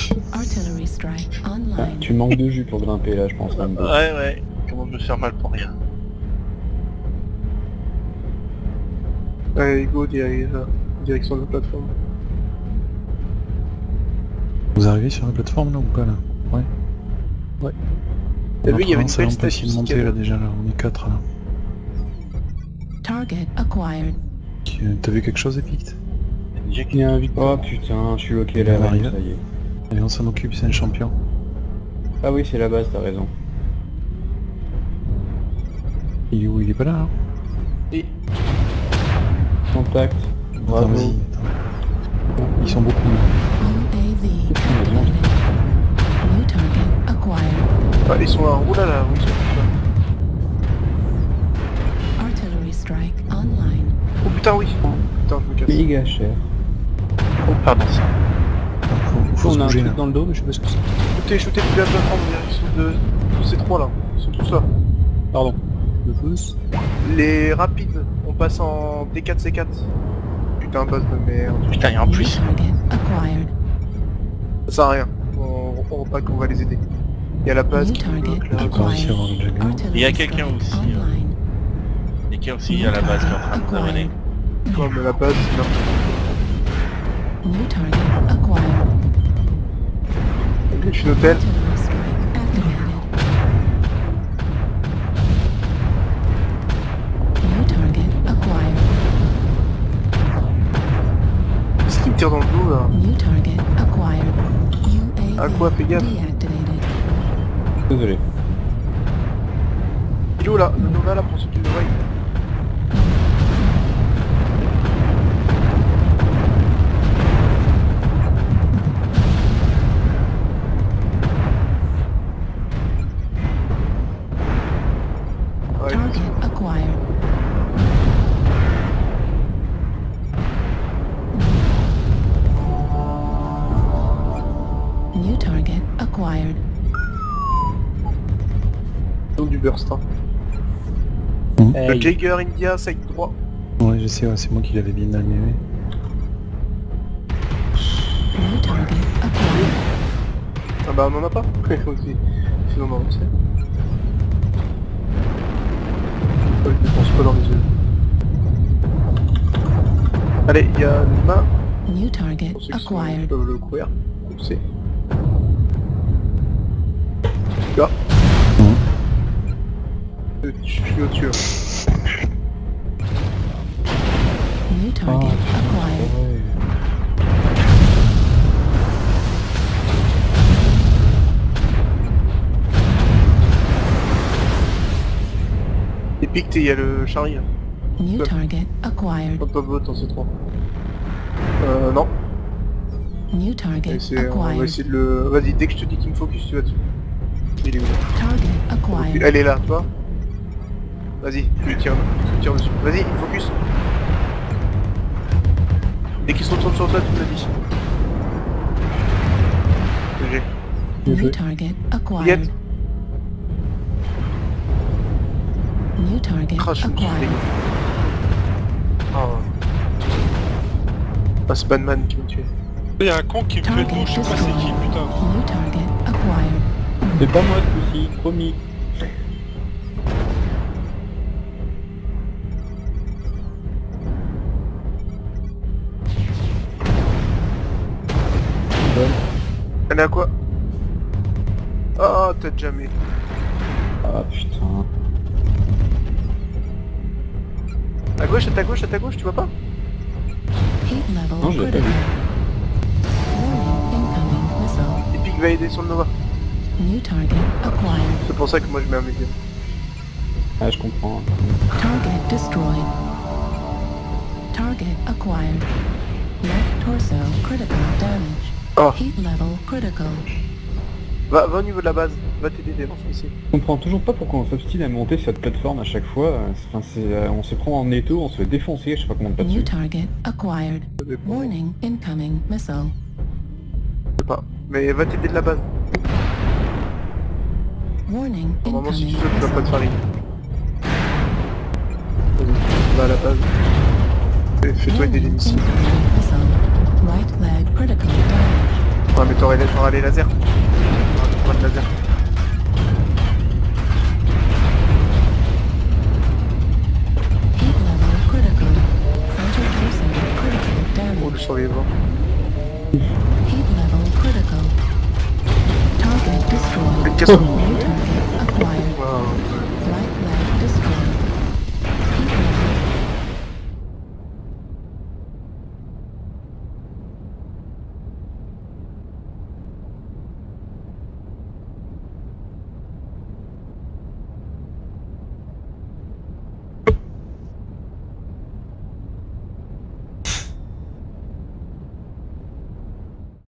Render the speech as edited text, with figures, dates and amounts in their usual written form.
Artillery strike Ah, online. tu manques de jus pour grimper là, je pense. Même. Ouais, comment me faire mal pour rien. Allez, go, direction de la plateforme. Vous arrivez sur la plateforme là ou pas là? Ouais. Ouais. T'as vu, il y avait une belle on peut essayer de monter statistique. là déjà, là, on est 4 là. Target acquired. T'as vu quelque chose, Epic? Déjà qu'il y a un victoire. Oh putain, je suis loqué là, On ouais, arrive. ça y est. Allez, on s'en occupe, c'est un champion. Ah oui, c'est la base, t'as raison. Il est où? Il est pas là, hein? Et Contact. Attends, Bravo. vas-y, attends. Ils sont beaucoup. UAV activated. New target acquired. ah, ils sont là, oh là là, oui, ils sont là. Artillery strike online. Oh putain, oui. Putain, je me casse. Méga cher. Oh pardon ça. Faut se On a un bouger là. truc dans le dos, mais je sais pas ce que c'est. Shootez depuis la plateforme, ils sont de... Tous ces trois là, ils sont tous là. Pardon. Le pouce. Les rapides, on passe en D4C4. Putain, base de merde. Putain, et en New plus, target acquired. Ça sert à rien. On pas qu'on va les aider. Il y a la base New qui target bloque là. D'accord, ici avoir le Jagger. Artillery Il y a quelqu'un strike aussi, online. et qu'il y a aussi à la base qui est en train de nous amener. Quoi, mais la base, c'est n'importe New target acquired. quoi. Je suis hôtel. Artillery strike activated. New target acquired. Qu'est-ce qui me tire dans le dos là? New target acquired. UAV Ah, quoi, fais gaffe. deactivated. Désolé. Il est où là? Le Nova là pour ceux qui le voient. Ouais, Target acquired. New target acquired. donc du burst. Hein. Le Hey. Jaeger India, side droit. Ouais, je sais, ouais, c'est moi qui l'avais bien allumé. New target acquired. Ah bah on en a pas. Aussi. Sinon on en sait. Oh, il dépense pas dans les yeux. Allez, il y a une main. New target Pour ceux qui acquired. peuvent le couvrir. C'est. Là. Je suis au-dessus. New target acquired. Ouais. Et pique, il y a le Charlie. Hein. New target acquired. Pas vote en C3. Non. New target On va acquired. essayer de le... Vas-y, dès que je te dis qu'il me focus, tu vas dessus. Il est où là? Target acquired. Elle est là, tu vois. Vas-y, je tire dessus. Vas-y, focus. Dès qu'il se retourne sur toi, tu me le dis. GG. New target acquired. Yet. New target Crash, je me suis acquired. fait. Oh. Ah, c'est Batman qui me tué. Il y a un con qui me fait Target tout, je sais pas c'est qui, destroyed. putain. New target acquired. C'est pas moi ce coup-ci, promis. Bonne. Elle est à quoi? Oh, t'as jamais. Ah putain. À gauche, à ta gauche, tu vois pas? Heat level Non, je l'ai pas critical. vu. Warning incoming missile. Epic va aider sur le Nova. New target acquired. C'est pour ça que moi je mets un médium. Ah, je comprends. Target destroyed. Target acquired. Left torso critical damage. Oh, Heat level critical. va au niveau de la base. Va t'aider des ici. Je comprends toujours pas pourquoi on s'obstine à monter cette plateforme à chaque fois. Enfin, on se prend en étau, on se fait défoncer, je sais pas comment pas New dessus. target acquired. Warning incoming missile. Je sais pas. Mais va t'aider de la base. Warning Normalement si incoming tu veux, tu vas pas te missile. farine. Vas-y, va à la base. Fais-toi aider les Warning missiles. incoming missile. Right leg critical damage. Ouais, mais t'aurais les lasers. T'auras le laser. Heat level critical. Frontal torso critical Oh, le damage. survivant. Heat level critical. Target destroyed. Mais qu'est-ce que... New target acquired.